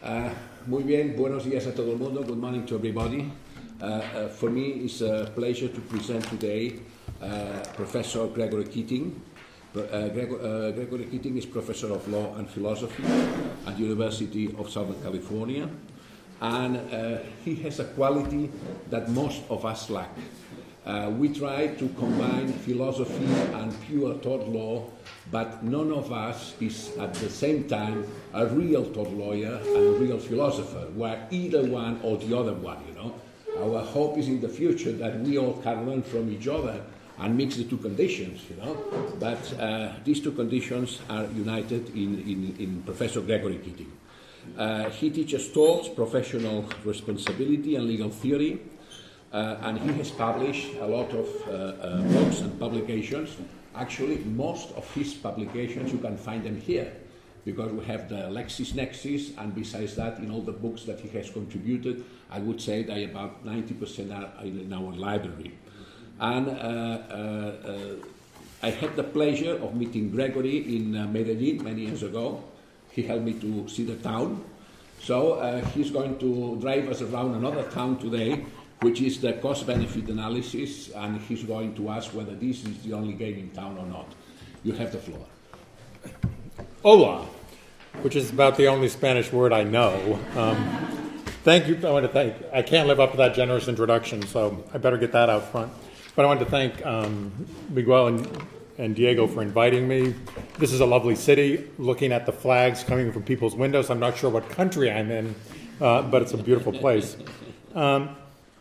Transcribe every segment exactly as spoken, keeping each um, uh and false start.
Uh, muy bien, buenos días a todo el mundo. Good morning to everybody. Uh, uh, for me, it's a pleasure to present today uh, Professor Gregory Keating. Uh, Gregor, uh, Gregory Keating is Professor of Law and Philosophy at the University of Southern California, and uh, he has a quality that most of us lack. Uh, we try to combine philosophy and pure tort law, but none of us is at the same time a real tort lawyer and a real philosopher. We're either one or the other one, you know. Our hope is in the future that we all can learn from each other and mix the two conditions, you know. But uh, these two conditions are united in, in, in Professor Gregory Keating. Uh, he teaches torts, professional responsibility, and legal theory. Uh, and he has published a lot of uh, uh, books and publications. Actually, most of his publications, you can find them here, because we have the LexisNexis, and besides that, in all the books that he has contributed, I would say that about ninety percent are in our library. And uh, uh, uh, I had the pleasure of meeting Gregory in uh, Medellin many years ago. He helped me to see the town. So uh, he's going to drive us around another town today, which is the cost-benefit analysis, and he's going to ask whether this is the only game in town or not. You have the floor. Hola, which is about the only Spanish word I know. Um, thank you. I want to thank. I can't live up to that generous introduction, so I better get that out front. But I want to thank um, Miguel and, and Diego for inviting me. This is a lovely city. Looking at the flags coming from people's windows, I'm not sure what country I'm in, uh, but it's a beautiful place. Um,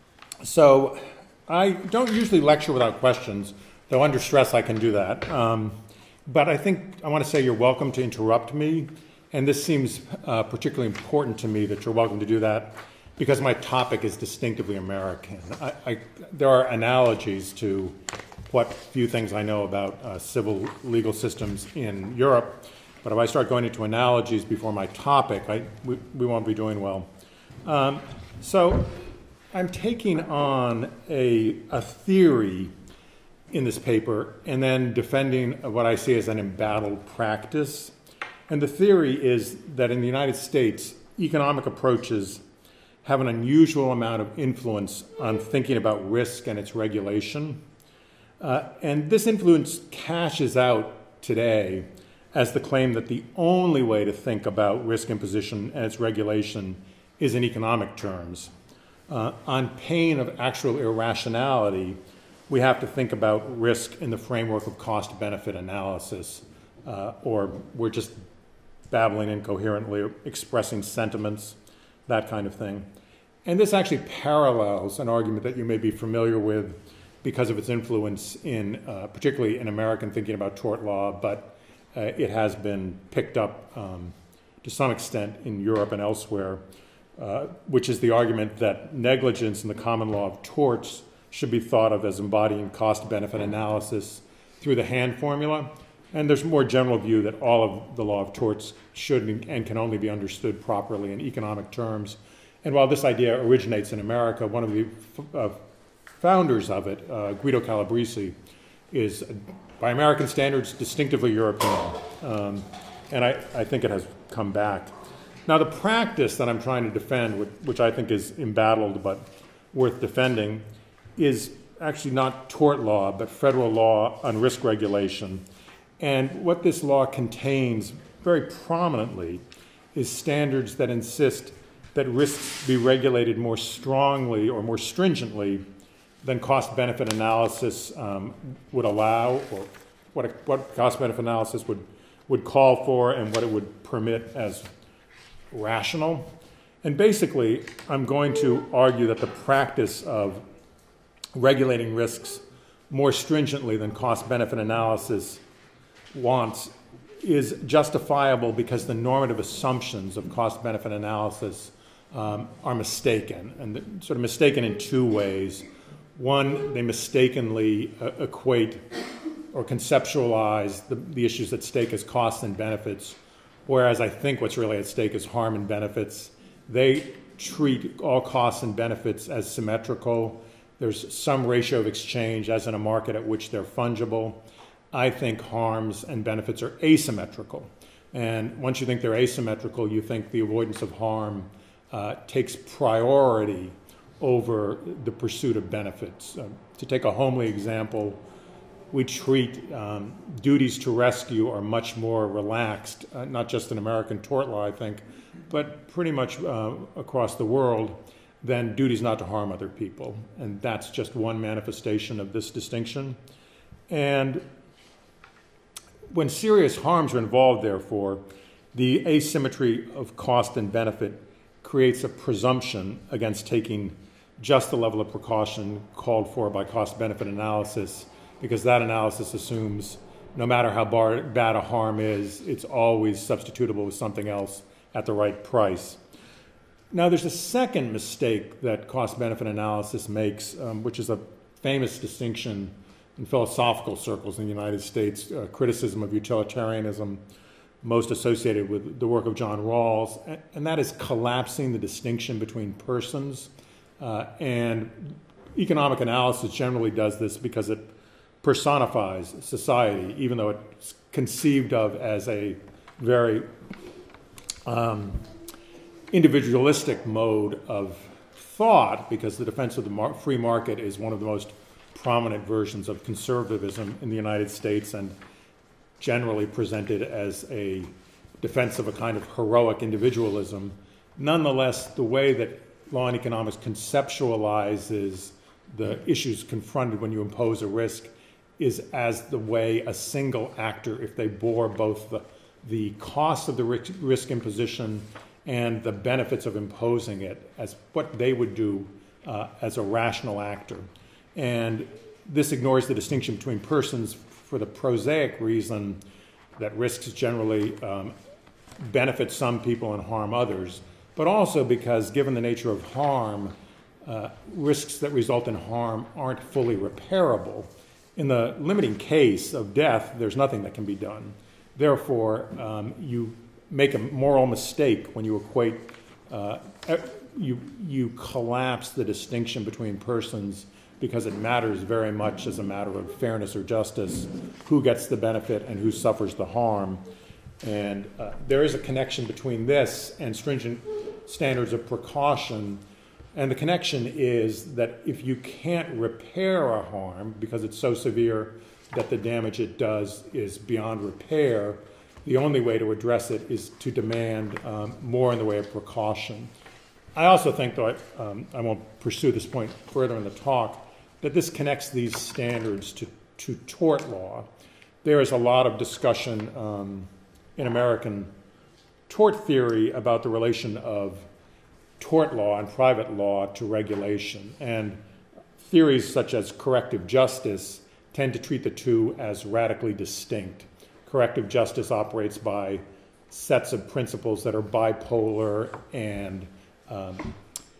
So I don't usually lecture without questions, though under stress I can do that. Um, but I think I want to say you're welcome to interrupt me, and this seems uh, particularly important to me that you're welcome to do that because my topic is distinctively American. I, I, there are analogies to what few things I know about uh, civil legal systems in Europe, but if I start going into analogies before my topic, I, we, we won't be doing well. Um, so. I'm taking on a, a theory in this paper and then defending what I see as an embattled practice. And the theory is that in the United States, economic approaches have an unusual amount of influence on thinking about risk and its regulation. Uh, and this influence cashes out today as the claim that the only way to think about risk imposition and its regulation is in economic terms. Uh, on pain of actual irrationality, we have to think about risk in the framework of cost-benefit analysis, uh, or we're just babbling incoherently, or expressing sentiments, that kind of thing. And this actually parallels an argument that you may be familiar with because of its influence in, uh, particularly in American thinking about tort law, but uh, it has been picked up um, to some extent in Europe and elsewhere. Uh, which is the argument that negligence in the common law of torts should be thought of as embodying cost-benefit analysis through the Hand formula. And there's a more general view that all of the law of torts should and can only be understood properly in economic terms. And while this idea originates in America, one of the uh, founders of it, uh, Guido Calabresi, is, by American standards, distinctively European. Um, and I, I think it has come back. Now, the practice that I'm trying to defend, which I think is embattled but worth defending, is actually not tort law, but federal law on risk regulation. And what this law contains very prominently is standards that insist that risks be regulated more strongly or more stringently than cost-benefit analysis um, would allow, or what, a, what cost-benefit analysis would, would call for and what it would permit as rational. And basically, I'm going to argue that the practice of regulating risks more stringently than cost-benefit analysis wants is justifiable because the normative assumptions of cost-benefit analysis um, are mistaken, and sort of mistaken in two ways. One, they mistakenly uh, equate or conceptualize the, the issues at stake as costs and benefits, whereas I think what's really at stake is harm and benefits. They treat all costs and benefits as symmetrical. There's some ratio of exchange, as in a market at which they're fungible. I think harms and benefits are asymmetrical. And once you think they're asymmetrical, you think the avoidance of harm uh, takes priority over the pursuit of benefits. Uh, to take a homely example, we treat um, duties to rescue are much more relaxed, uh, not just in American tort law, I think, but pretty much uh, across the world, than duties not to harm other people. And that's just one manifestation of this distinction. And when serious harms are involved, therefore, the asymmetry of cost and benefit creates a presumption against taking just the level of precaution called for by cost-benefit analysis, because that analysis assumes no matter how bar, bad a harm is, it's always substitutable with something else at the right price. Now, there's a second mistake that cost-benefit analysis makes, um, which is a famous distinction in philosophical circles in the United States, uh, criticism of utilitarianism, most associated with the work of John Rawls, and that is collapsing the distinction between persons. Uh, and economic analysis generally does this because it personifies society, even though it's conceived of as a very um, individualistic mode of thought, because the defense of the mar- free market is one of the most prominent versions of conservatism in the United States, and generally presented as a defense of a kind of heroic individualism. Nonetheless, the way that law and economics conceptualizes the issues confronted when you impose a risk is as the way a single actor, if they bore both the, the cost of the risk, risk imposition and the benefits of imposing it, as what they would do uh, as a rational actor. And this ignores the distinction between persons for the prosaic reason that risks generally um, benefit some people and harm others, but also because, given the nature of harm, uh, risks that result in harm aren't fully repairable. In the limiting case of death, there's nothing that can be done. Therefore, um, you make a moral mistake when you equate, uh, you, you collapse the distinction between persons, because it matters very much as a matter of fairness or justice, who gets the benefit and who suffers the harm. And uh, there is a connection between this and stringent standards of precaution. And the connection is that if you can't repair a harm because it's so severe that the damage it does is beyond repair, the only way to address it is to demand um, more in the way of precaution. I also think, though I, um, I won't pursue this point further in the talk, that this connects these standards to, to tort law. There is a lot of discussion um, in American tort theory about the relation of tort law and private law to regulation. And theories such as corrective justice tend to treat the two as radically distinct. Corrective justice operates by sets of principles that are bipolar and um,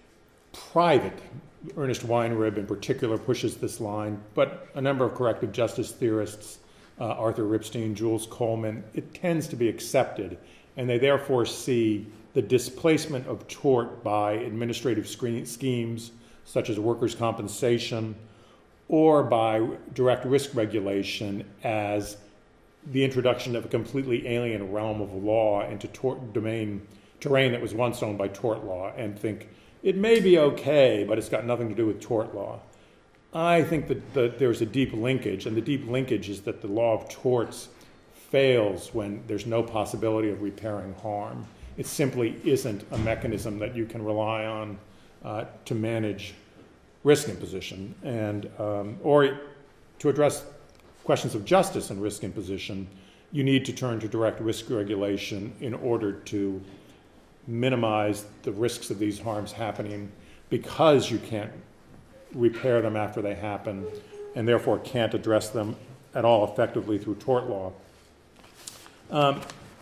private. Ernest Weinrib in particular pushes this line, but a number of corrective justice theorists, uh, Arthur Ripstein, Jules Coleman, it tends to be accepted, and they therefore see the displacement of tort by administrative schemes such as workers' compensation or by direct risk regulation as the introduction of a completely alien realm of law into tort domain, terrain that was once owned by tort law, and think it may be okay, but it's got nothing to do with tort law. I think that the, there's a deep linkage, and the deep linkage is that the law of torts fails when there's no possibility of repairing harm. It simply isn't a mechanism that you can rely on uh, to manage risk imposition. And, um, or to address questions of justice and risk imposition, you need to turn to direct risk regulation in order to minimize the risks of these harms happening, because you can't repair them after they happen and therefore can't address them at all effectively through tort law. Um,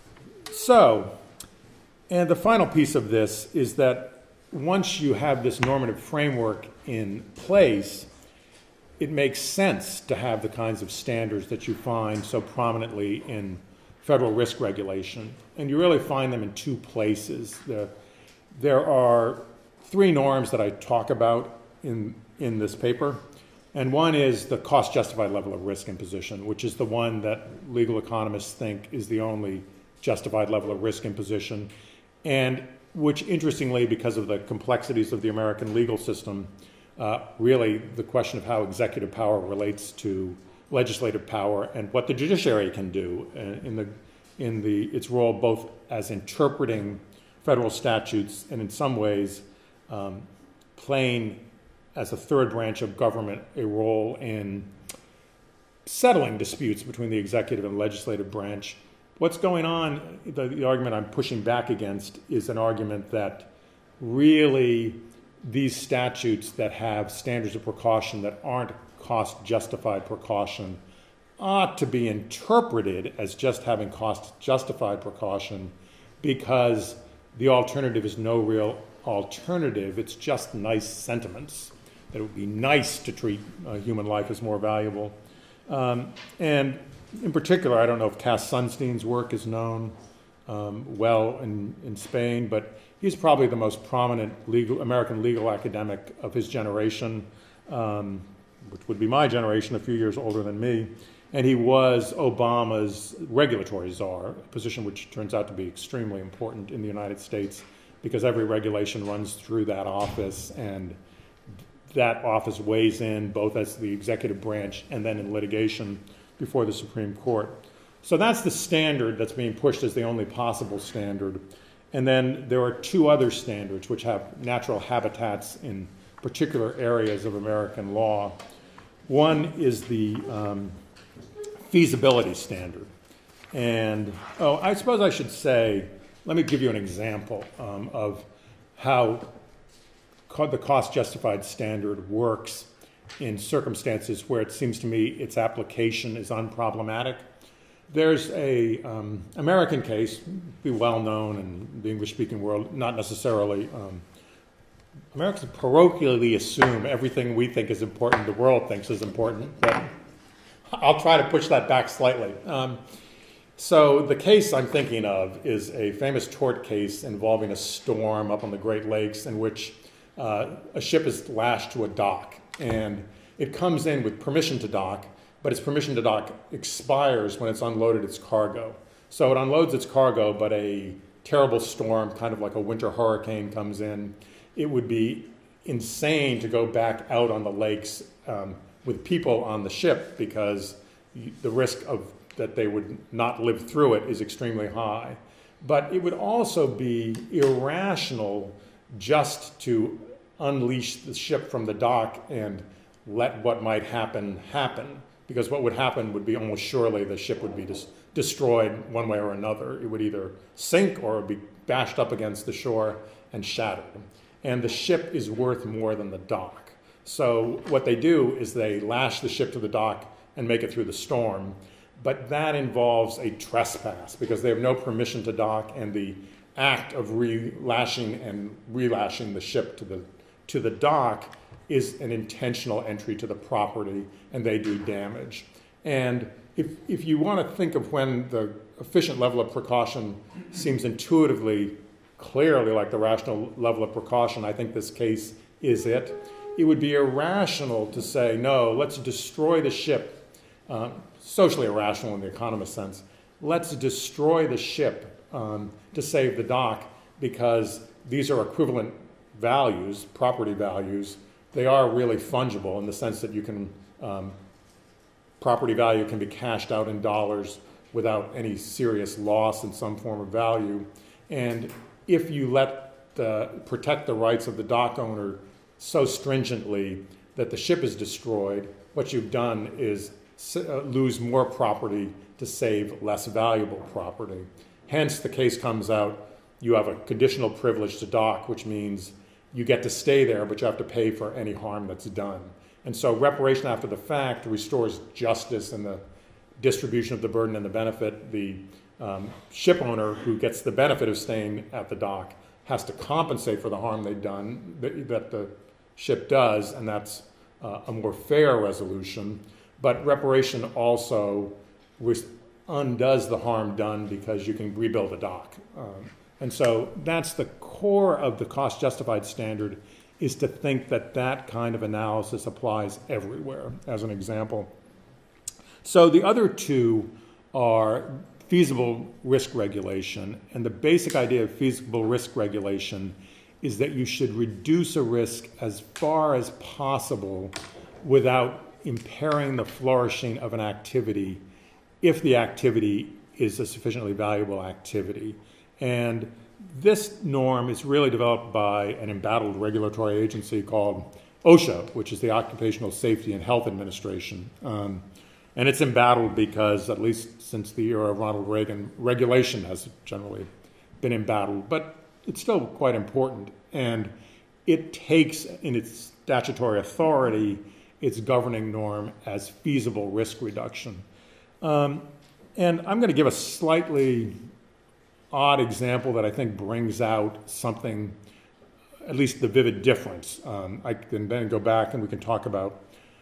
so, and the final piece of this is that once you have this normative framework in place, it makes sense to have the kinds of standards that you find so prominently in federal risk regulation. And you really find them in two places. The, there are three norms that I talk about in, in this paper. And one is the cost-justified level of risk imposition, which is the one that legal economists think is the only justified level of risk imposition, and which, interestingly, because of the complexities of the American legal system, uh, really the question of how executive power relates to legislative power and what the judiciary can do in the in the its role both as interpreting federal statutes and in some ways um, playing as a third branch of government a role in settling disputes between the executive and legislative branch. What's going on, the, the argument I'm pushing back against is an argument that really these statutes that have standards of precaution that aren't cost-justified precaution ought to be interpreted as just having cost-justified precaution because the alternative is no real alternative. It's just nice sentiments that it would be nice to treat uh, human life as more valuable. Um, and in particular, I don't know if Cass Sunstein's work is known um, well in, in Spain, but he's probably the most prominent legal, American legal academic of his generation, um, which would be my generation, a few years older than me. And he was Obama's regulatory czar, a position which turns out to be extremely important in the United States because every regulation runs through that office, and that office weighs in both as the executive branch and then in litigation before the Supreme Court. So that's the standard that's being pushed as the only possible standard. And then there are two other standards which have natural habitats in particular areas of American law. One is the um, feasibility standard. And, oh, I suppose I should say, let me give you an example um, of how co- the cost-justified standard works in circumstances where it seems to me its application is unproblematic. There's a um, American case, be well known in the English-speaking world, not necessarily. Um, Americans parochially assume everything we think is important, the world thinks is important, but I'll try to push that back slightly. Um, so the case I'm thinking of is a famous tort case involving a storm up on the Great Lakes in which uh, a ship is lashed to a dock, and it comes in with permission to dock, but its permission to dock expires when it's unloaded its cargo. So it unloads its cargo, but a terrible storm, kind of like a winter hurricane, comes in. It would be insane to go back out on the lakes um, with people on the ship because the risk of that they would not live through it is extremely high. But it would also be irrational just to unleash the ship from the dock and let what might happen happen, because what would happen would be almost surely the ship would be dis- destroyed one way or another. It would either sink or be bashed up against the shore and shattered. And the ship is worth more than the dock. So what they do is they lash the ship to the dock and make it through the storm, but that involves a trespass because they have no permission to dock, and the act of re-lashing and relashing the ship to the to the dock is an intentional entry to the property, and they do damage. And if if you want to think of when the efficient level of precaution seems intuitively, clearly like the rational level of precaution, I think this case is it. It would be irrational to say, no, let's destroy the ship, uh, socially irrational in the economist sense, let's destroy the ship um, to save the dock because these are equivalent values, property values. They are really fungible in the sense that you can, um, property value can be cashed out in dollars without any serious loss in some form of value. And if you let the, protect the rights of the dock owner so stringently that the ship is destroyed, what you've done is uh, lose more property to save less valuable property. Hence, the case comes out, you have a conditional privilege to dock, which means you get to stay there, but you have to pay for any harm that's done. And so reparation after the fact restores justice in the distribution of the burden and the benefit. The um, ship owner who gets the benefit of staying at the dock has to compensate for the harm they've done, that, that the ship does, and that's uh, a more fair resolution. But reparation also undoes the harm done because you can rebuild a dock. Um, and so that's the core of the cost-justified standard, is to think that that kind of analysis applies everywhere, as an example. So the other two are feasible risk regulation. And the basic idea of feasible risk regulation is that you should reduce a risk as far as possible without impairing the flourishing of an activity if the activity is a sufficiently valuable activity. And this norm is really developed by an embattled regulatory agency called OSHA, which is the Occupational Safety and Health Administration. Um, and it's embattled because, at least since the era of Ronald Reagan, regulation has generally been embattled, but it's still quite important. And it takes in its statutory authority its governing norm as feasible risk reduction. Um, and I'm going to give a slightly odd example that I think brings out something, at least the vivid difference. Um, I can then go back and we can talk about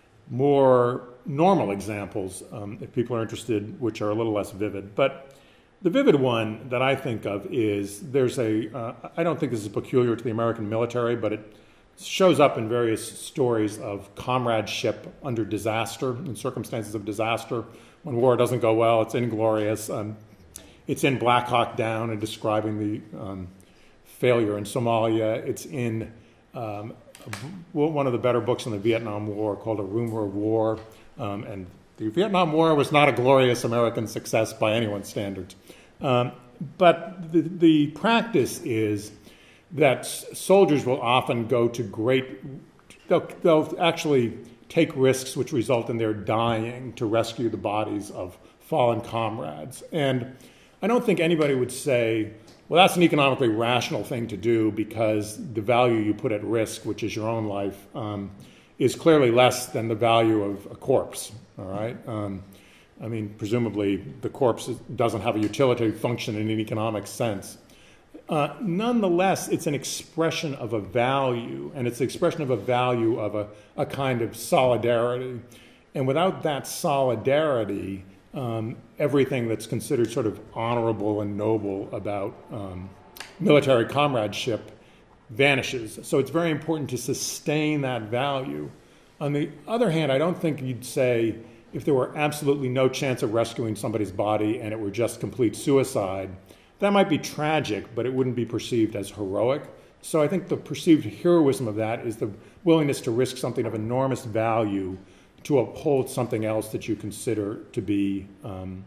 more normal examples, um, if people are interested, which are a little less vivid. But the vivid one that I think of is there's a, uh, I don't think this is peculiar to the American military, but it shows up in various stories of comradeship under disaster, in circumstances of disaster. When war doesn't go well, it's inglorious. Um, it's in Black Hawk Down and describing the um, failure in Somalia. It's in um, a, one of the better books on the Vietnam War called A Rumor of War. Um, and the Vietnam War was not a glorious American success by anyone's standards. Um, but the, the practice is that soldiers will often go to great, they'll, they'll actually take risks which result in their dying to rescue the bodies of fallen comrades. And I don't think anybody would say, well, that's an economically rational thing to do because the value you put at risk, which is your own life, um, is clearly less than the value of a corpse, all right? Um, I mean, presumably the corpse doesn't have a utilitarian function in an economic sense. Uh, nonetheless, it's an expression of a value, and it's an expression of a value of a, a kind of solidarity. And without that solidarity, um, everything that's considered sort of honorable and noble about um, military comradeship vanishes. So it's very important to sustain that value. On the other hand, I don't think you'd say if there were absolutely no chance of rescuing somebody's body and it were just complete suicide, that might be tragic, but it wouldn't be perceived as heroic. So I think the perceived heroism of that is the willingness to risk something of enormous value to uphold something else that you consider to be um,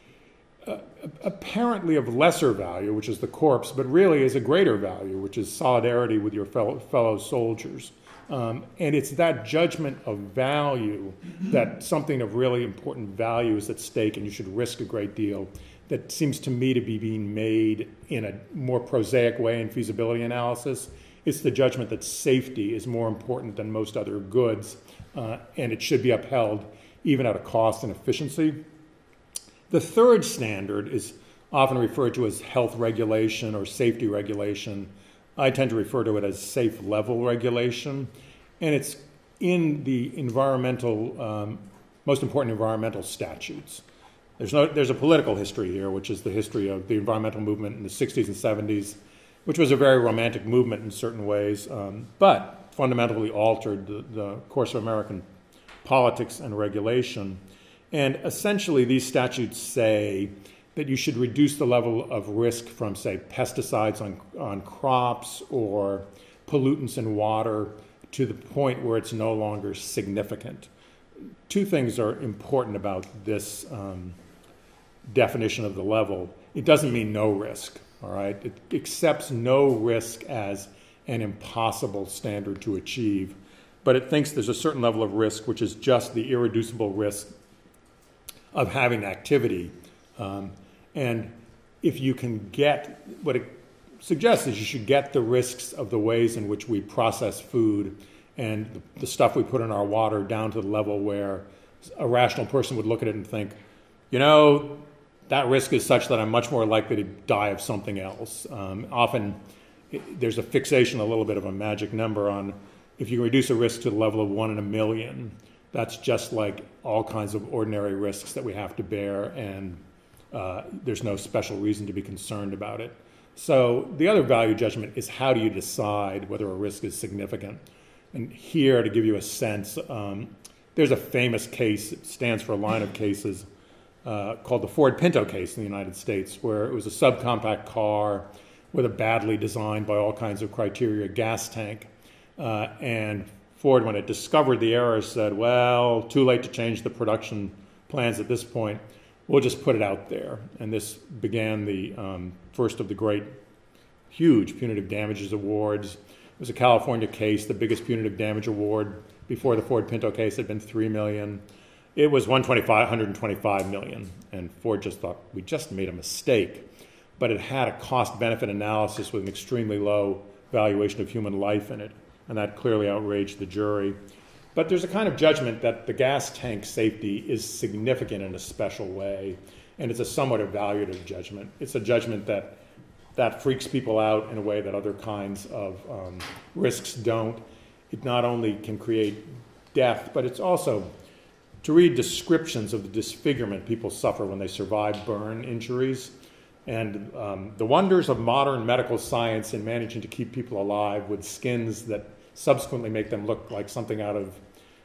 uh, apparently of lesser value, which is the corpse, but really is a greater value, which is solidarity with your fellow, fellow soldiers. Um, and it's that judgment of value, that something of really important value is at stake and you should risk a great deal, that seems to me to be being made in a more prosaic way in feasibility analysis. It's the judgment that safety is more important than most other goods, uh, and it should be upheld even at a cost and efficiency. The third standard is often referred to as health regulation or safety regulation. I tend to refer to it as safe level regulation, and it's in the environmental, um, most important environmental statutes. There's, no, there's a political history here, which is the history of the environmental movement in the sixties and seventies, which was a very romantic movement in certain ways, um, but fundamentally altered the, the course of American politics and regulation. And essentially, these statutes say that you should reduce the level of risk from, say, pesticides on, on crops or pollutants in water to the point where it's no longer significant. Two things are important about this um, definition of the level. It doesn't mean no risk, all right? It accepts no risk as an impossible standard to achieve, but it thinks there's a certain level of risk, which is just the irreducible risk of having activity. Um, and if you can get, what it suggests is you should get the risks of the ways in which we process food and the, the stuff we put in our water down to the level where a rational person would look at it and think, you know, that risk is such that I'm much more likely to die of something else. Um, often it, there's a fixation, a little bit of a magic number on if you reduce a risk to the level of one in a million, that's just like all kinds of ordinary risks that we have to bear, and uh, there's no special reason to be concerned about it. So the other value judgment is how do you decide whether a risk is significant? And here, to give you a sense, um, there's a famous case, it stands for a line of cases, uh, called the Ford Pinto case in the United States, where it was a subcompact car with a badly designed, by all kinds of criteria, gas tank. Uh, and Ford, when it discovered the error, said, well, too late to change the production plans at this point. We'll just put it out there. And this began the um, first of the great, huge punitive damages awards. It was a California case. The biggest punitive damage award before the Ford Pinto case had been three million dollars. It was one hundred twenty-five million dollars. And Ford just thought, we just made a mistake. But it had a cost-benefit analysis with an extremely low valuation of human life in it. And that clearly outraged the jury. But there's a kind of judgment that the gas tank safety is significant in a special way, and it's a somewhat evaluative judgment. It's a judgment that that freaks people out in a way that other kinds of um, risks don't. It not only can create death, but it's also, to read descriptions of the disfigurement people suffer when they survive burn injuries, and um, the wonders of modern medical science in managing to keep people alive with skins that subsequently make them look like something out of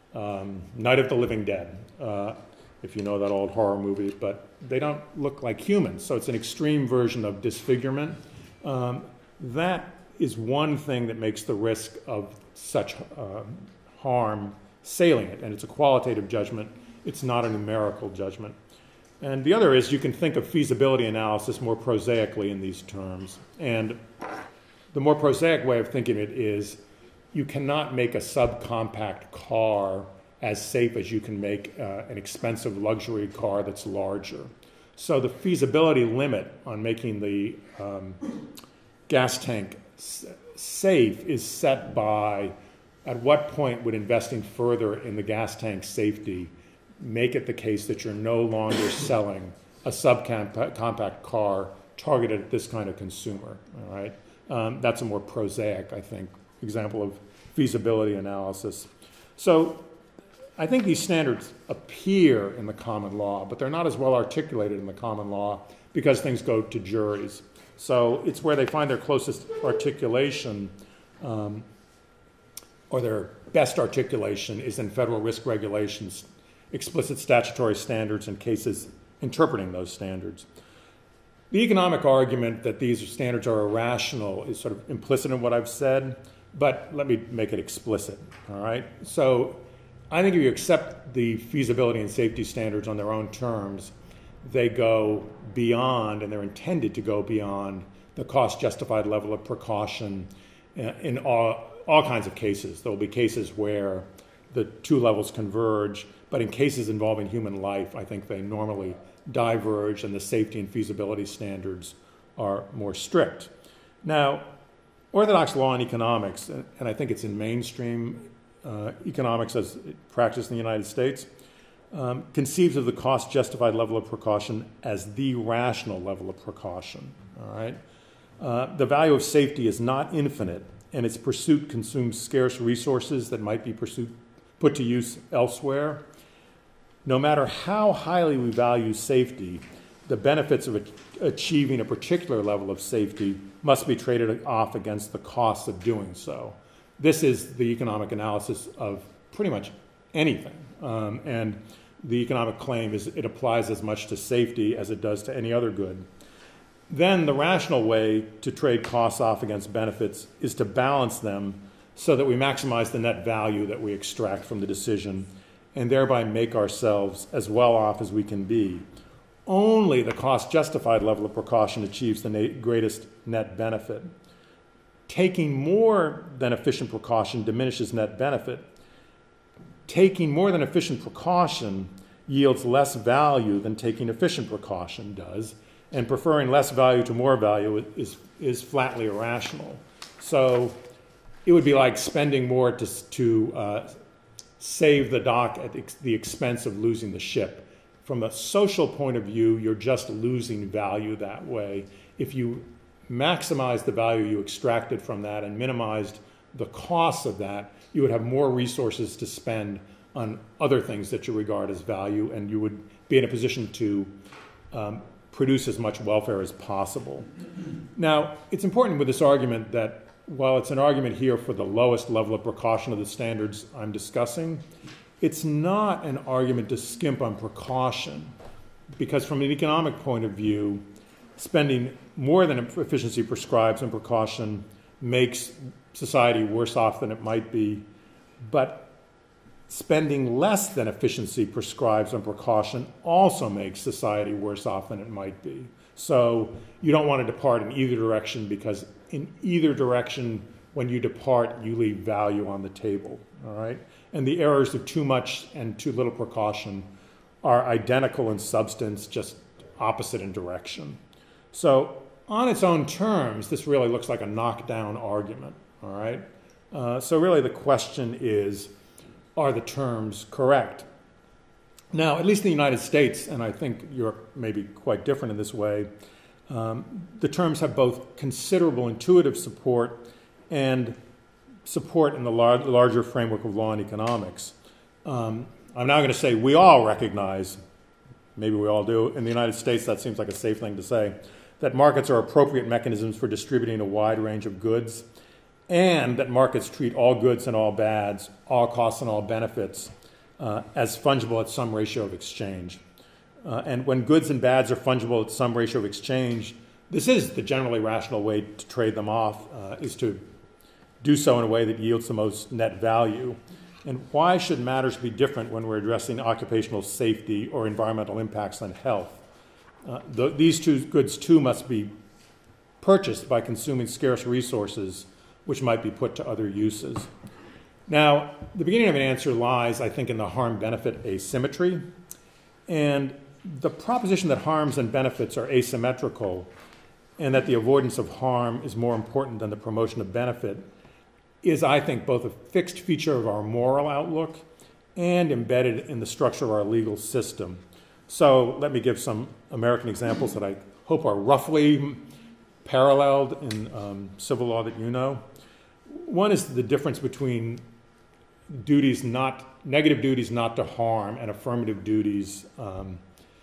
um, Night of the Living Dead, uh, if you know that old horror movie, but they don't look like humans, so it's an extreme version of disfigurement. Um, that is one thing that makes the risk of such uh, harm salient, and it's a qualitative judgment. It's not a numerical judgment. And the other is you can think of feasibility analysis more prosaically in these terms. And the more prosaic way of thinking it is you cannot make a subcompact car as safe as you can make uh, an expensive luxury car that's larger. So the feasibility limit on making the um, gas tank s- safe is set by at what point would investing further in the gas tank safety make it the case that you're no longer selling a subcompact car targeted at this kind of consumer, all right? Um, that's a more prosaic, I think, example of feasibility analysis. So I think these standards appear in the common law, but they're not as well articulated in the common law because things go to juries. So it's where they find their closest articulation um, or their best articulation is in federal risk regulations, explicit statutory standards, and cases interpreting those standards. The economic argument that these standards are irrational is sort of implicit in what I've said, but let me make it explicit, all right? So I think if you accept the feasibility and safety standards on their own terms, they go beyond, and they're intended to go beyond, the cost-justified level of precaution in all, all kinds of cases. There will be cases where the two levels converge, but in cases involving human life, I think they normally diverge, and the safety and feasibility standards are more strict. Now, orthodox law and economics, and I think it's in mainstream uh, economics as practiced in the United States, um, conceives of the cost-justified level of precaution as the rational level of precaution, all right? Uh, the value of safety is not infinite, and its pursuit consumes scarce resources that might be pursued, put to use elsewhere. No matter how highly we value safety, the benefits of achieving a particular level of safety must be traded off against the costs of doing so. This is the economic analysis of pretty much anything. Um, and the economic claim is it applies as much to safety as it does to any other good. Then the rational way to trade costs off against benefits is to balance them so that we maximize the net value that we extract from the decision and thereby make ourselves as well off as we can be. Only the cost-justified level of precaution achieves the na- greatest net benefit. Taking more than efficient precaution diminishes net benefit. Taking more than efficient precaution yields less value than taking efficient precaution does, and preferring less value to more value is, is flatly irrational. So it would be like spending more to, to uh, save the dock at the expense of losing the ship. From a social point of view, you're just losing value that way. If you maximized the value you extracted from that and minimized the costs of that, you would have more resources to spend on other things that you regard as value, and you would be in a position to um, produce as much welfare as possible. Now, it's important with this argument that while it's an argument here for the lowest level of precaution of the standards I'm discussing, it's not an argument to skimp on precaution. because from an economic point of view, spending more than efficiency prescribes and precaution makes society worse off than it might be, but spending less than efficiency prescribes and precaution also makes society worse off than it might be. So you don't want to depart in either direction, because in either direction, when you depart, you leave value on the table, all right? And the errors of too much and too little precaution are identical in substance, just opposite in direction. So on its own terms, this really looks like a knockdown argument, all right? Uh, so really the question is, are the terms correct? Now, at least in the United States, and I think Europe may be quite different in this way, um, the terms have both considerable intuitive support and support in the lar- larger framework of law and economics. Um, I'm now going to say we all recognize, maybe we all do, in the United States that seems like a safe thing to say, that markets are appropriate mechanisms for distributing a wide range of goods, and that markets treat all goods and all bads, all costs and all benefits, uh, as fungible at some ratio of exchange. Uh, and when goods and bads are fungible at some ratio of exchange, this is the generally rational way to trade them off, uh, is to do so in a way that yields the most net value. And why should matters be different when we're addressing occupational safety or environmental impacts on health? Uh, the, these two goods, too, must be purchased by consuming scarce resources, which might be put to other uses. Now, the beginning of an answer lies, I think, in the harm-benefit asymmetry. And the proposition that harms and benefits are asymmetrical and that the avoidance of harm is more important than the promotion of benefit is, I think, both a fixed feature of our moral outlook and embedded in the structure of our legal system. So let me give some American examples that I hope are roughly paralleled in um, civil law that you know. One is the difference between duties not, negative duties not to harm and affirmative duties um,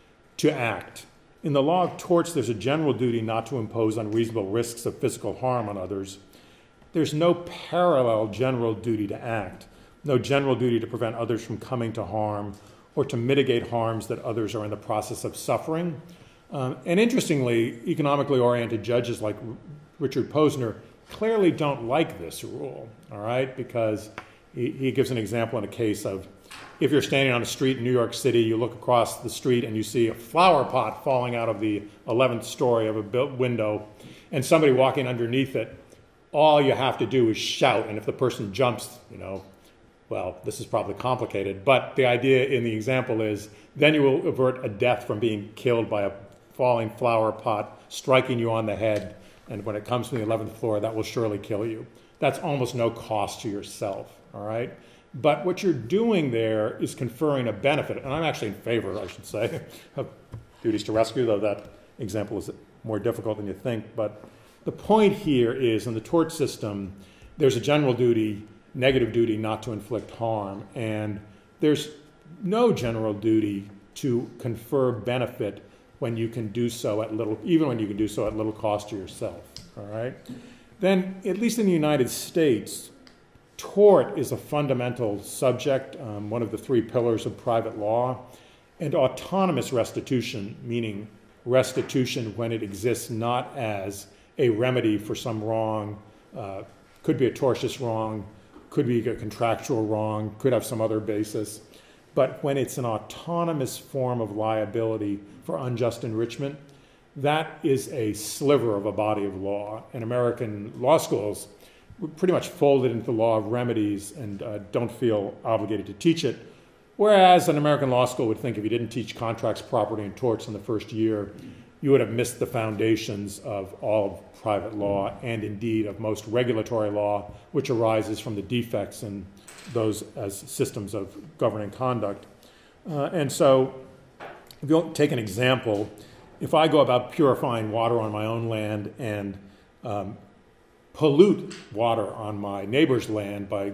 to act. In the law of torts, there's a general duty not to impose unreasonable risks of physical harm on others. There's no parallel general duty to act, no general duty to prevent others from coming to harm or to mitigate harms that others are in the process of suffering. Um, and interestingly, economically oriented judges like Richard Posner clearly don't like this rule, all right? Because he, he gives an example in a case of, if you're standing on a street in New York City, you look across the street and you see a flower pot falling out of the eleventh story of a built window and somebody walking underneath it, all you have to do is shout, and if the person jumps, you know, well, this is probably complicated, but the idea in the example is then you will avert a death from being killed by a falling flower pot striking you on the head, and when it comes to the eleventh floor, that will surely kill you. That's almost no cost to yourself, all right? But what you're doing there is conferring a benefit, and I'm actually in favor, I should say, of duties to rescue, though that example is more difficult than you think. But the point here is, in the tort system, there's a general duty, negative duty not to inflict harm, and there's no general duty to confer benefit when you can do so at little, even when you can do so at little cost to yourself, all right? Then, at least in the United States, tort is a fundamental subject, um, one of the three pillars of private law, and autonomous restitution, meaning restitution when it exists not as a remedy for some wrong, uh, could be a tortious wrong, could be a contractual wrong, could have some other basis, but when it's an autonomous form of liability for unjust enrichment, that is a sliver of a body of law. And American law schools pretty much folded into the law of remedies and uh, don't feel obligated to teach it. Whereas an American law school would think if you didn't teach contracts, property, and torts in the first year, you would have missed the foundations of all of private law and indeed of most regulatory law, which arises from the defects in those as systems of governing conduct. Uh, and so if you take an example, if I go about purifying water on my own land and um, pollute water on my neighbor's land by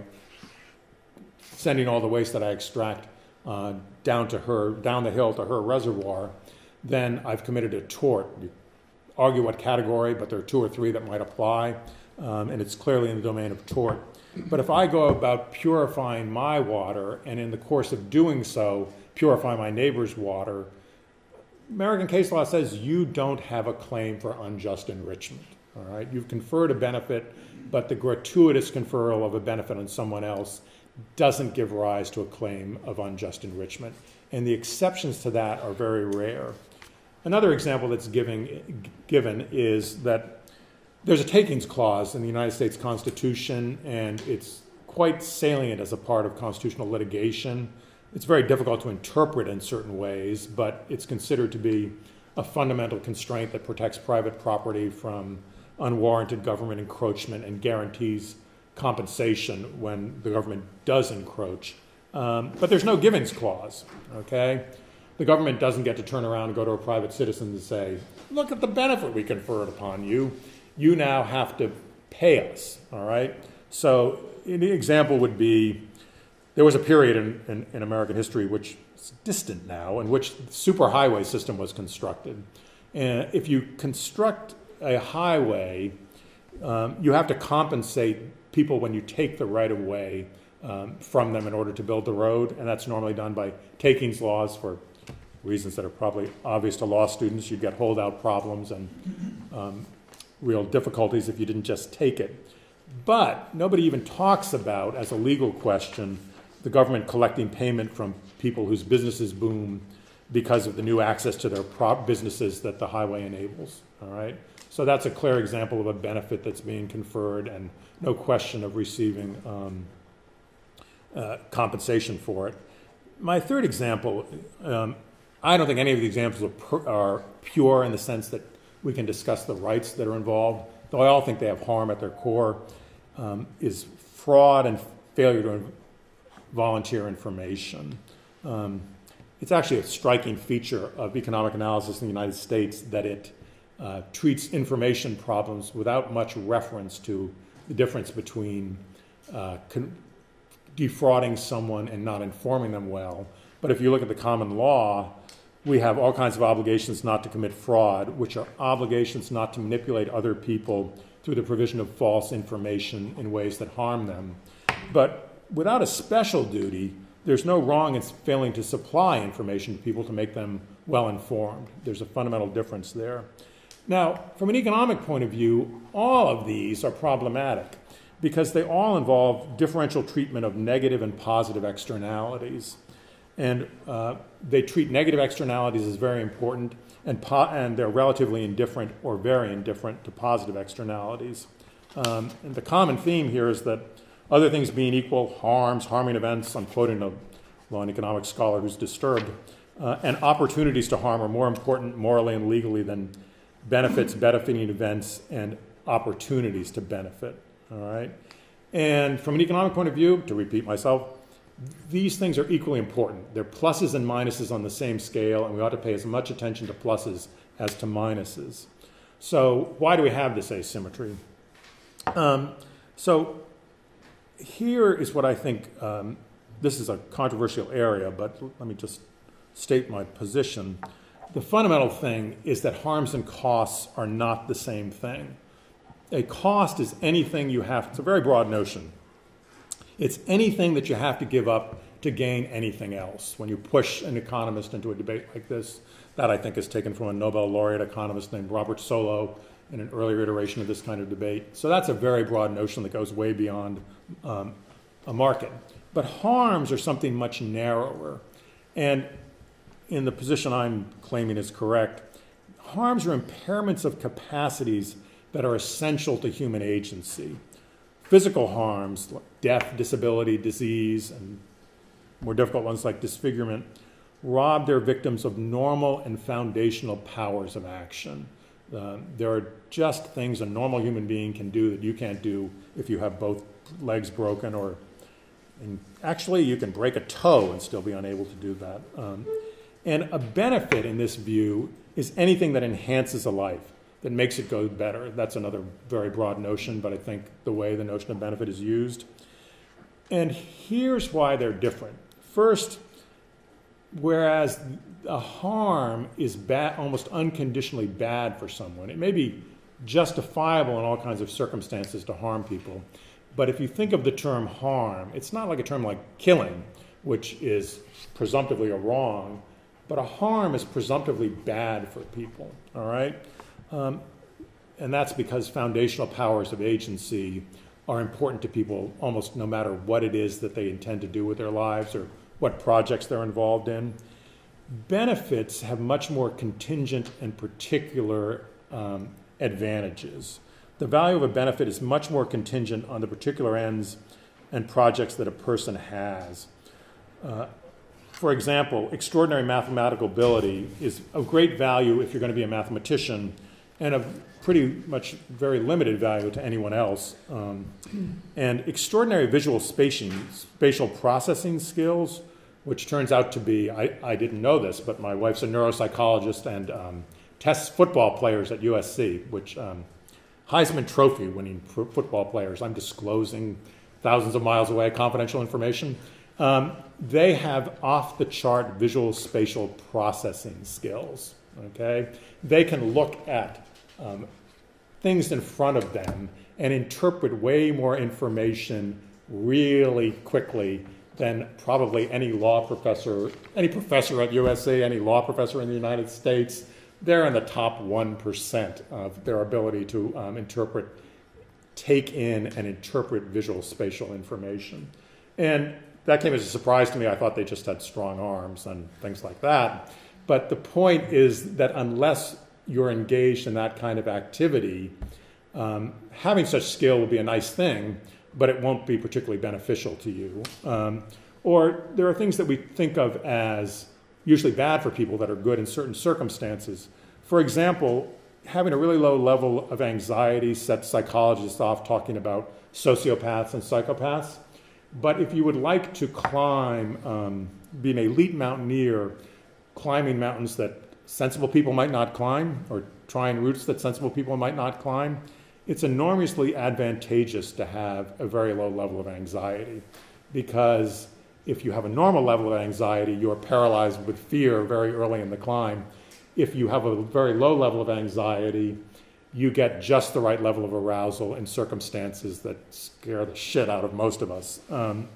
sending all the waste that I extract uh, down to her, down the hill to her reservoir, then I've committed a tort. You argue what category, but there are two or three that might apply, um, and it's clearly in the domain of tort. But if I go about purifying my water, and in the course of doing so, purify my neighbor's water, American case law says you don't have a claim for unjust enrichment. All right, you've conferred a benefit, but the gratuitous conferral of a benefit on someone else doesn't give rise to a claim of unjust enrichment, and the exceptions to that are very rare. Another example that's giving, given is that there's a takings clause in the United States Constitution, and it's quite salient as a part of constitutional litigation. It's very difficult to interpret in certain ways, but it's considered to be a fundamental constraint that protects private property from unwarranted government encroachment and guarantees compensation when the government does encroach. Um, but there's no givings clause, okay? The government doesn't get to turn around and go to a private citizen and say, look at the benefit we conferred upon you. You now have to pay us, all right? So an example would be, there was a period in, in, in American history, which is distant now, in which the superhighway system was constructed. And if you construct a highway, um, you have to compensate people when you take the right-of-way um, from them in order to build the road, and that's normally done by takings laws for reasons that are probably obvious to law students. You'd get holdout problems and um, real difficulties if you didn't just take it. But nobody even talks about, as a legal question, the government collecting payment from people whose businesses boom because of the new access to their prop businesses that the highway enables, all right? So that's a clear example of a benefit that's being conferred and no question of receiving um, uh, compensation for it. My third example, um, I don't think any of the examples are, per, are pure in the sense that we can discuss the rights that are involved, though I all think they have harm at their core, um, is fraud and failure to volunteer information. Um, it's actually a striking feature of economic analysis in the United States that it uh, treats information problems without much reference to the difference between uh, con- defrauding someone and not informing them well. But if you look at the common law, we have all kinds of obligations not to commit fraud, which are obligations not to manipulate other people through the provision of false information in ways that harm them. But without a special duty, there's no wrong in failing to supply information to people to make them well informed. There's a fundamental difference there. Now, from an economic point of view, all of these are problematic because they all involve differential treatment of negative and positive externalities. And uh, they treat negative externalities as very important, and, po- and they're relatively indifferent or very indifferent to positive externalities. Um, and the common theme here is that other things being equal, harms, harming events, I'm quoting a law and economics scholar who's disturbed, uh, and opportunities to harm are more important morally and legally than benefits, benefiting events, and opportunities to benefit, all right? And from an economic point of view, to repeat myself, these things are equally important. They're pluses and minuses on the same scale, and we ought to pay as much attention to pluses as to minuses. So why do we have this asymmetry? Um, so here is what I think, um, this is a controversial area, but let me just state my position. The fundamental thing is that harms and costs are not the same thing. A cost is anything you have, it's a very broad notion. It's anything that you have to give up to gain anything else. When you push an economist into a debate like this, that I think is taken from a Nobel laureate economist named Robert Solow in an earlier iteration of this kind of debate. So that's a very broad notion that goes way beyond um, a market. But harms are something much narrower. And in the position I'm claiming is correct, harms are impairments of capacities that are essential to human agency. Physical harms, like death, disability, disease, and more difficult ones like disfigurement, rob their victims of normal and foundational powers of action. Uh, there are just things a normal human being can do that you can't do if you have both legs broken, or and actually you can break a toe and still be unable to do that. Um, and a benefit in this view is anything that enhances a life, that makes it go better. That's another very broad notion, but I think the way the notion of benefit is used. And here's why they're different. First, whereas a harm is bad, almost unconditionally bad for someone, it may be justifiable in all kinds of circumstances to harm people. But if you think of the term harm, it's not like a term like killing, which is presumptively a wrong. but a harm is presumptively bad for people, all right? Um, and that's because foundational powers of agency are important to people almost no matter what it is that they intend to do with their lives or what projects they're involved in. Benefits have much more contingent and particular um, advantages. The value of a benefit is much more contingent on the particular ends and projects that a person has. Uh, for example, extraordinary mathematical ability is of great value if you're going to be a mathematician, and of pretty much very limited value to anyone else. Um, and extraordinary visual spatial, spatial processing skills, which turns out to be, I, I didn't know this, but my wife's a neuropsychologist and um, tests football players at U S C, which um, Heisman Trophy winning football players. I'm disclosing thousands of miles away confidential information. Um, they have off-the-chart visual spatial processing skills, okay? They can look at um, things in front of them and interpret way more information really quickly than probably any law professor, any professor at U S C, any law professor in the United States. They're in the top one percent of their ability to um, interpret, take in and interpret visual spatial information. And that came as a surprise to me. I thought they just had strong arms and things like that. But the point is that unless you're engaged in that kind of activity, um, having such skill will be a nice thing, but it won't be particularly beneficial to you. Um, or there are things that we think of as usually bad for people that are good in certain circumstances. For example, having a really low level of anxiety sets psychologists off talking about sociopaths and psychopaths. But if you would like to climb, um, be an elite mountaineer, climbing mountains that sensible people might not climb, or trying routes that sensible people might not climb, it's enormously advantageous to have a very low level of anxiety, because if you have a normal level of anxiety, you're paralyzed with fear very early in the climb. If you have a very low level of anxiety, you get just the right level of arousal in circumstances that scare the shit out of most of us. Um,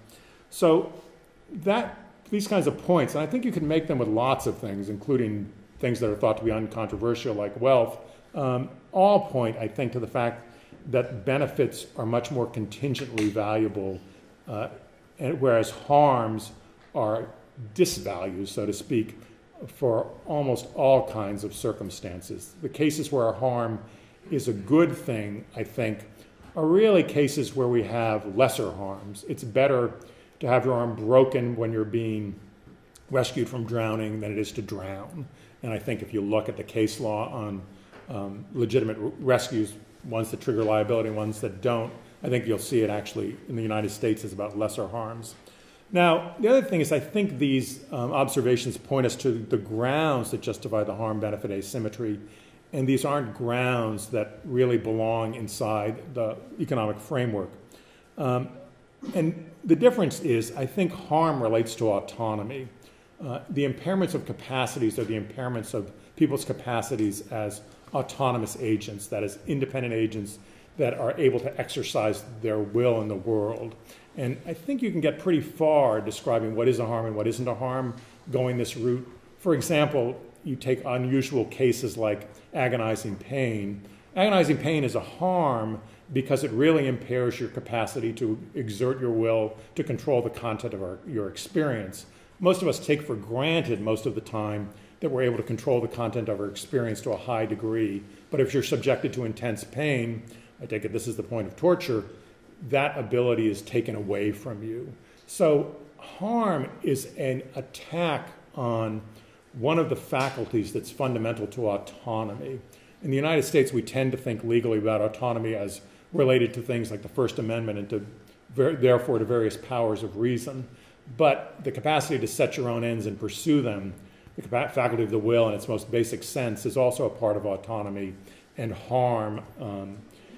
so that these kinds of points, and I think you can make them with lots of things, including things that are thought to be uncontroversial like wealth, um, all point, I think, to the fact that benefits are much more contingently valuable, uh, and whereas harms are disvalued, so to speak, for almost all kinds of circumstances. The cases where a harm is a good thing, I think, are really cases where we have lesser harms. It's better to have your arm broken when you're being rescued from drowning than it is to drown. And I think if you look at the case law on um, legitimate rescues, ones that trigger liability and ones that don't, I think you'll see it actually in the United States is about lesser harms. Now, the other thing is I think these um, observations point us to the grounds that justify the harm-benefit asymmetry, and these aren't grounds that really belong inside the economic framework. Um, and the difference is, I think harm relates to autonomy. Uh, the impairments of capacities are the impairments of people's capacities as autonomous agents, that is, independent agents that are able to exercise their will in the world. And I think you can get pretty far describing what is a harm and what isn't a harm going this route. For example, you take unusual cases like agonizing pain. Agonizing pain is a harm because it really impairs your capacity to exert your will to control the content of our, your experience. Most of us take for granted most of the time that we're able to control the content of our experience to a high degree. But if you're subjected to intense pain, I take it this is the point of torture, that ability is taken away from you. So harm is an attack on one of the faculties that's fundamental to autonomy. In the United States, we tend to think legally about autonomy as related to things like the First Amendment and to, therefore to various powers of reason. But the capacity to set your own ends and pursue them, the faculty of the will in its most basic sense, is also a part of autonomy, and harm um,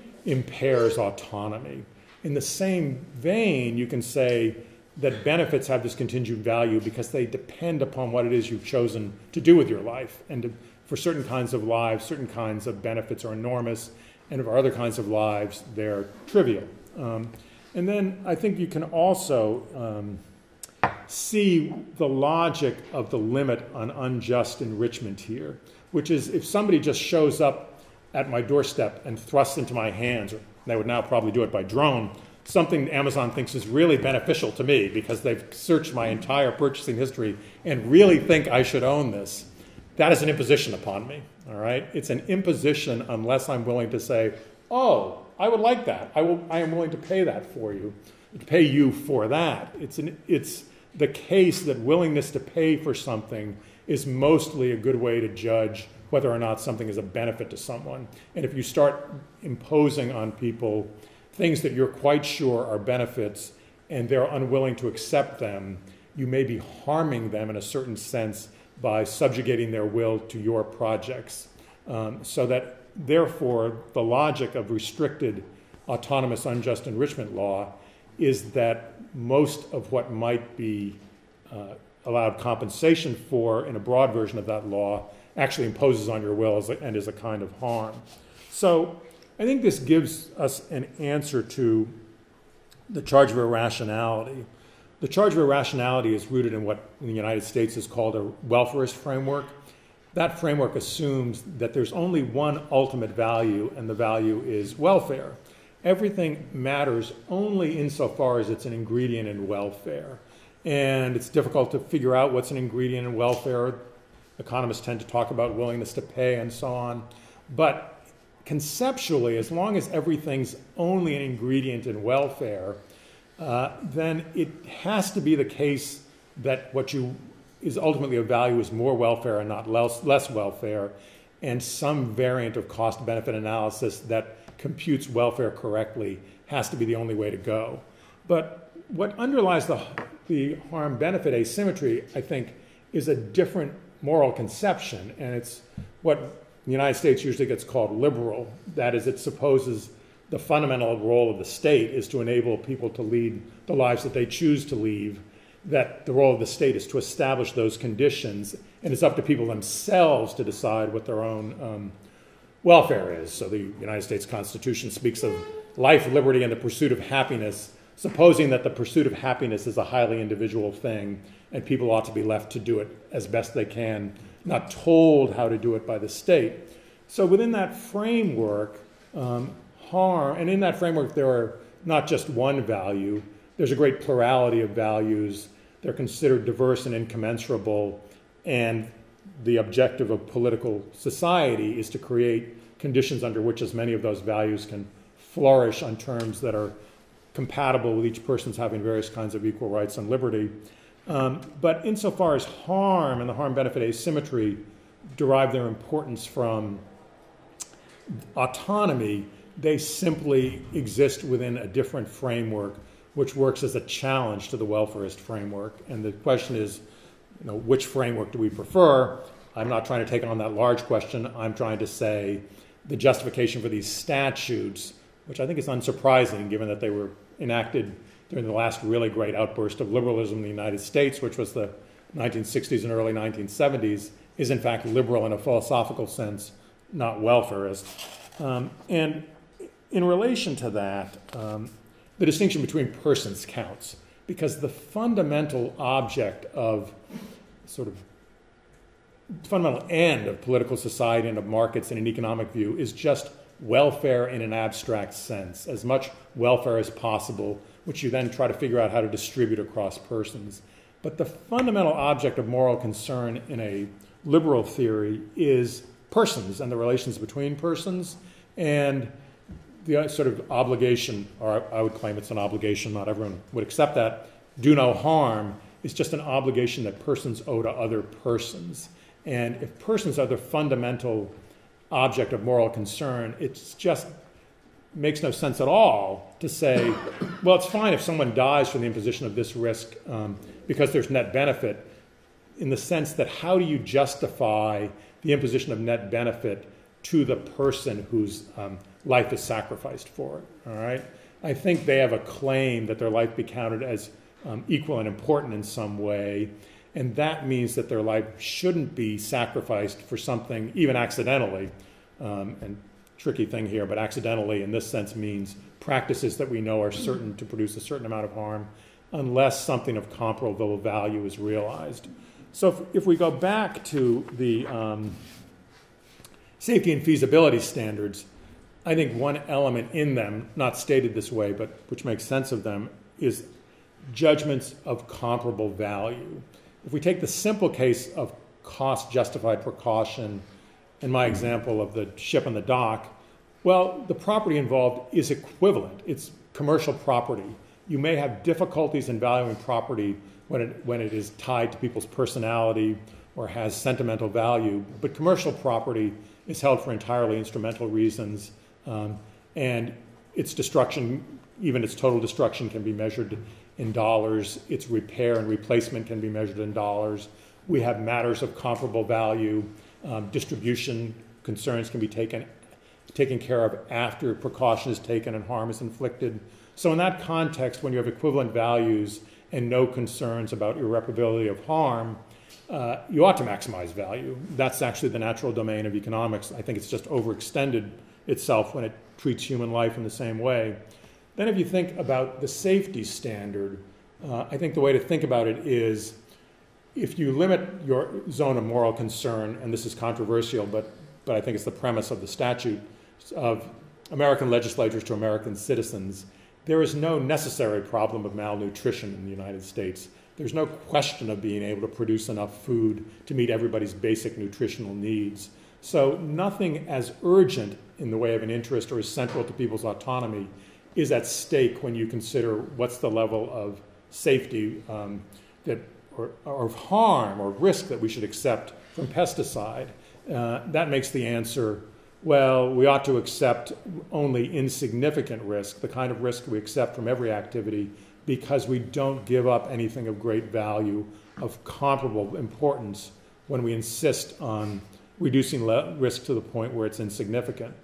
impairs autonomy. In the same vein, you can say that benefits have this contingent value because they depend upon what it is you've chosen to do with your life. And to, for certain kinds of lives, certain kinds of benefits are enormous, and for other kinds of lives, they're trivial. Um, and then I think you can also um, see the logic of the limit on unjust enrichment here, which is if somebody just shows up at my doorstep and thrusts into my hands, or they would now probably do it by drone, something Amazon thinks is really beneficial to me because they've searched my entire purchasing history and really think I should own this, that is an imposition upon me, all right? It's an imposition unless I'm willing to say, oh, I would like that. I will. I am willing to pay that for you, to pay you for that. It's an. It's the case that willingness to pay for something is mostly a good way to judge whether or not something is a benefit to someone. And if you start imposing on people things that you're quite sure are benefits and they're unwilling to accept them, you may be harming them in a certain sense by subjugating their will to your projects. Um, so that, therefore, the logic of restricted autonomous unjust enrichment law is that most of what might be uh, allowed compensation for in a broad version of that law actually imposes on your will as a, and is a kind of harm. So I think this gives us an answer to the charge of irrationality. The charge of irrationality is rooted in what in the United States is called a welfarist framework. That framework assumes that there's only one ultimate value, and the value is welfare. Everything matters only insofar as it's an ingredient in welfare. And it's difficult to figure out what's an ingredient in welfare. Economists tend to talk about willingness to pay and so on. But conceptually, as long as everything's only an ingredient in welfare, uh, then it has to be the case that what you is ultimately of value is more welfare and not less, less welfare, and some variant of cost-benefit analysis that computes welfare correctly has to be the only way to go. But what underlies the, the harm-benefit asymmetry, I think, is a different moral conception, and it's what the United States usually gets called liberal. That is, it supposes the fundamental role of the state is to enable people to lead the lives that they choose to lead, that the role of the state is to establish those conditions, and it's up to people themselves to decide what their own um, welfare is. So the United States Constitution speaks of life, liberty, and the pursuit of happiness, supposing that the pursuit of happiness is a highly individual thing, and people ought to be left to do it as best they can, not told how to do it by the state. So within that framework, um, harm, and in that framework there are not just one value, there's a great plurality of values. They're considered diverse and incommensurable, and the objective of political society is to create conditions under which as many of those values can flourish on terms that are compatible with each person's having various kinds of equal rights and liberty. Um, but insofar as harm and the harm-benefit asymmetry derive their importance from autonomy, they simply exist within a different framework which works as a challenge to the welfarist framework. And the question is, you know, which framework do we prefer? I'm not trying to take on that large question. I'm trying to say the justification for these statutes, which I think is unsurprising given that they were enacted during the last really great outburst of liberalism in the United States, which was the nineteen sixties and early nineteen seventies, is in fact liberal in a philosophical sense, not welfarist. Um, and in relation to that, um, the distinction between persons counts, because the fundamental object of sort of fundamental end of political society and of markets in an economic view is just welfare in an abstract sense, as much welfare as possible, which you then try to figure out how to distribute across persons. But the fundamental object of moral concern in a liberal theory is persons and the relations between persons, and the sort of obligation, or I would claim it's an obligation, not everyone would accept that, do no harm, is just an obligation that persons owe to other persons. And if persons are the fundamental object of moral concern, it just makes no sense at all to say, well, it's fine if someone dies from the imposition of this risk um, because there's net benefit, in the sense that how do you justify the imposition of net benefit to the person whose um, life is sacrificed for it, all right? I think they have a claim that their life be counted as um, equal and important in some way, and that means that their life shouldn't be sacrificed for something, even accidentally, um, and tricky thing here, but accidentally in this sense means practices that we know are certain to produce a certain amount of harm. unless something of comparable value is realized. So if, if we go back to the um, safety and feasibility standards, I think one element in them, not stated this way, but which makes sense of them, is judgments of comparable value. If we take the simple case of cost-justified precaution, in my example of the ship on the dock, well, the property involved is equivalent. It's commercial property. You may have difficulties in valuing property when it, when it is tied to people's personality or has sentimental value, but commercial property is held for entirely instrumental reasons, um, and its destruction, even its total destruction, can be measured in dollars. Its repair and replacement can be measured in dollars. We have matters of comparable value. Um, distribution concerns can be taken, taken care of after precaution is taken and harm is inflicted. So in that context, when you have equivalent values and no concerns about irreparability of harm, uh, you ought to maximize value. That's actually the natural domain of economics. I think it's just overextended itself when it treats human life in the same way. Then if you think about the safety standard, uh, I think the way to think about it is, if you limit your zone of moral concern, and this is controversial, but, but I think it's the premise of the statute, of American legislators to American citizens, there is no necessary problem of malnutrition in the United States. There's no question of being able to produce enough food to meet everybody's basic nutritional needs. So nothing as urgent in the way of an interest or as central to people's autonomy is at stake when you consider what's the level of safety um, that Or, or of harm or risk that we should accept from pesticide. Uh, that makes the answer, well, we ought to accept only insignificant risk, the kind of risk we accept from every activity, because we don't give up anything of great value, of comparable importance, when we insist on reducing le- risk to the point where it's insignificant.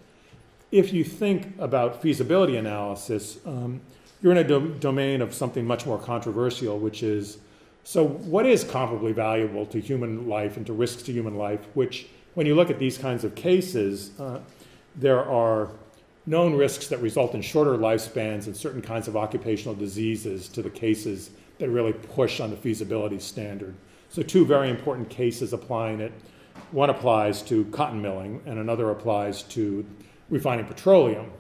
If you think about feasibility analysis, um, you're in a do- domain of something much more controversial, which is, so what is comparably valuable to human life and to risks to human life, which, when you look at these kinds of cases, uh, there are known risks that result in shorter lifespans and certain kinds of occupational diseases to the cases that really push on the feasibility standard. So two very important cases applying it. One applies to cotton milling and another applies to refining petroleum.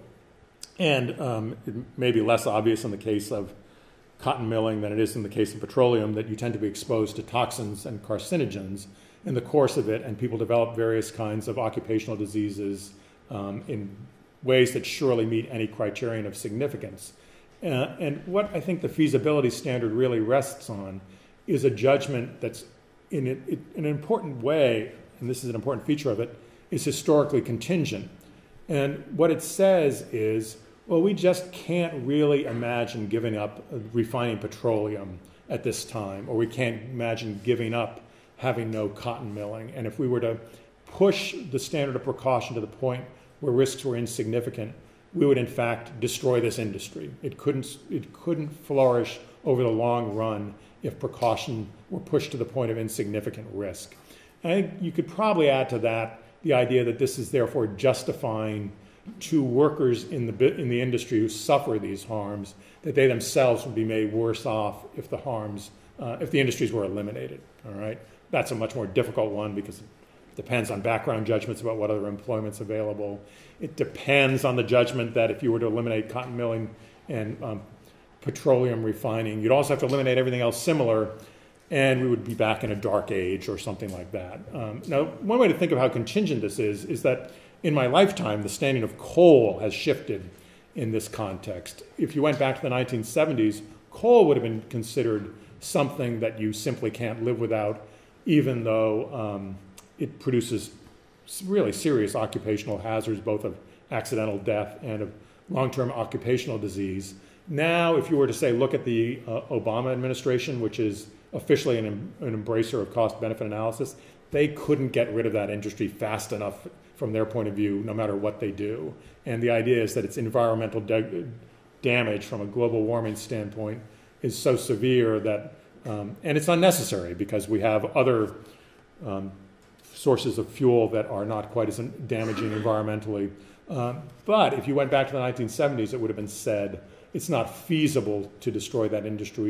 And um, it may be less obvious in the case of cotton milling than it is in the case of petroleum, that you tend to be exposed to toxins and carcinogens in the course of it, and people develop various kinds of occupational diseases um, in ways that surely meet any criterion of significance. Uh, and what I think the feasibility standard really rests on is a judgment that's, in, it, it, in an important way, and this is an important feature of it, is historically contingent. And what it says is, well, we just can't really imagine giving up refining petroleum at this time, or we can't imagine giving up having no cotton milling. And if we were to push the standard of precaution to the point where risks were insignificant, we would in fact destroy this industry. It couldn't, it couldn't flourish over the long run if precaution were pushed to the point of insignificant risk. And I think you could probably add to that the idea that this is therefore justifying to workers in the in the industry who suffer these harms, that they themselves would be made worse off if the harms, uh, if the industries were eliminated. All right, that's a much more difficult one because it depends on background judgments about what other employment's available. It depends on the judgment that if you were to eliminate cotton milling and um, petroleum refining, you'd also have to eliminate everything else similar, and we would be back in a dark age or something like that. Um, now, one way to think of how contingent this is is that in my lifetime, the standing of coal has shifted in this context. If you went back to the nineteen seventies, coal would have been considered something that you simply can't live without, even though um, it produces really serious occupational hazards, both of accidental death and of long-term occupational disease. Now, if you were to say, look at the uh, Obama administration, which is officially an, an embracer of cost-benefit analysis, they couldn't get rid of that industry fast enough from their point of view, no matter what they do. And the idea is that its environmental de- damage from a global warming standpoint is so severe that, um, and it's unnecessary because we have other um, sources of fuel that are not quite as damaging environmentally. Um, but if you went back to the nineteen seventies, it would have been said it's not feasible to destroy that industry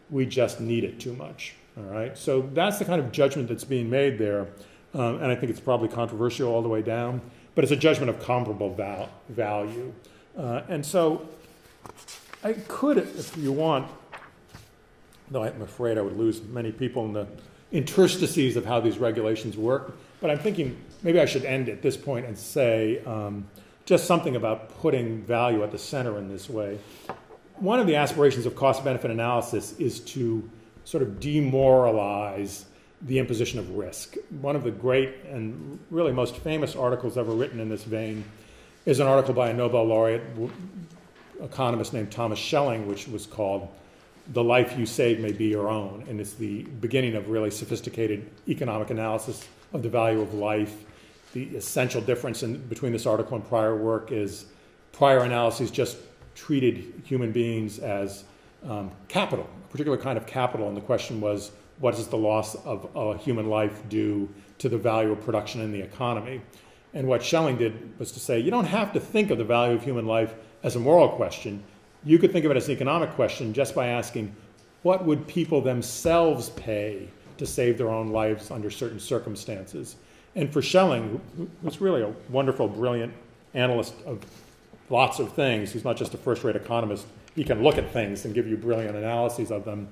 we just need it too much. All right, so that's the kind of judgment that's being made there, um, and I think it's probably controversial all the way down, but it's a judgment of comparable val value. Uh, and so I could, if you want, though I'm afraid I would lose many people in the interstices of how these regulations work, but I'm thinking maybe I should end at this point and say um, just something about putting value at the center in this way. One of the aspirations of cost-benefit analysis is to sort of demoralize the imposition of risk. One of the great and really most famous articles ever written in this vein is an article by a Nobel laureate economist named Thomas Schelling, which was called "The Life You Save May Be Your Own," and it's the beginning of really sophisticated economic analysis of the value of life. The essential difference in, between this article and prior work is prior analyses just treated human beings as um, capital, a particular kind of capital, and the question was, what does the loss of a human life do to the value of production in the economy? And what Schelling did was to say, you don't have to think of the value of human life as a moral question. You could think of it as an economic question just by asking, what would people themselves pay to save their own lives under certain circumstances? And for Schelling, who's really a wonderful, brilliant analyst of lots of things, he's not just a first-rate economist, he can look at things and give you brilliant analyses of them.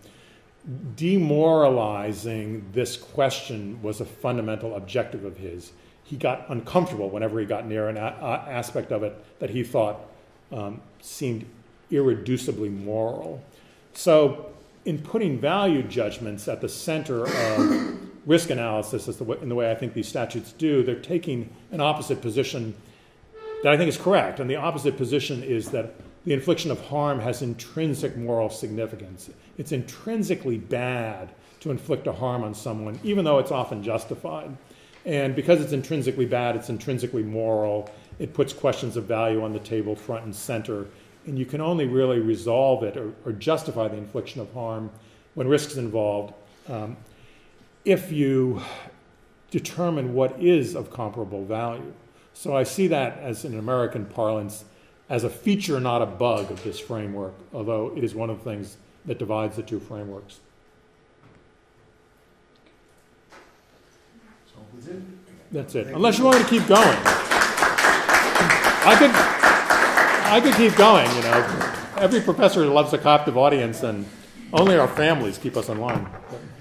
Demoralizing this question was a fundamental objective of his. He got uncomfortable whenever he got near an a aspect of it that he thought um, seemed irreducibly moral. So in putting value judgments at the center of risk analysis, as the way, in the way I think these statutes do, they're taking an opposite position that I think is correct. And the opposite position is that the infliction of harm has intrinsic moral significance. It's intrinsically bad to inflict a harm on someone, even though it's often justified. And because it's intrinsically bad, it's intrinsically moral. It puts questions of value on the table front and center. And you can only really resolve it or, or justify the infliction of harm when risk is involved um, if you determine what is of comparable value. So I see that as, in American parlance, as a feature, not a bug of this framework, although it is one of the things that divides the two frameworks. That's it. That's it. Unless you want me to keep going. I could, I could keep going, you know. Every professor loves a captive audience, and only our families keep us in line.